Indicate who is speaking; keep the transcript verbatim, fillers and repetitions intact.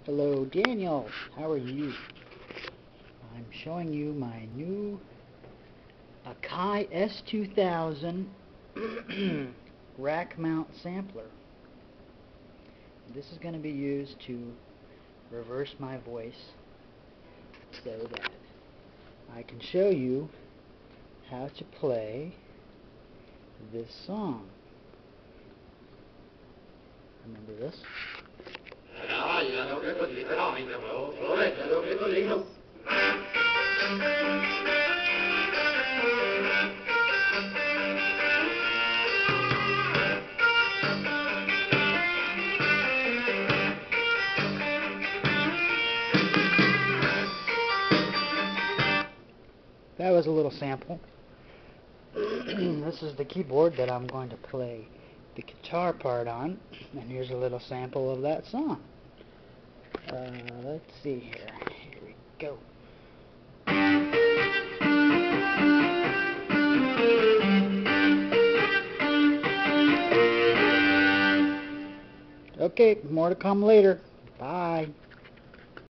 Speaker 1: Hello Daniel, how are you? I'm showing you my new Akai S two thousand rack mount sampler. This is going to be used to reverse my voice so that I can show you how to play this song. Remember this? That was a little sample. This is the keyboard that I'm going to play the guitar part on, and here's a little sample of that song. Uh, let's see here. Here we go. Okay, more to come later. Bye.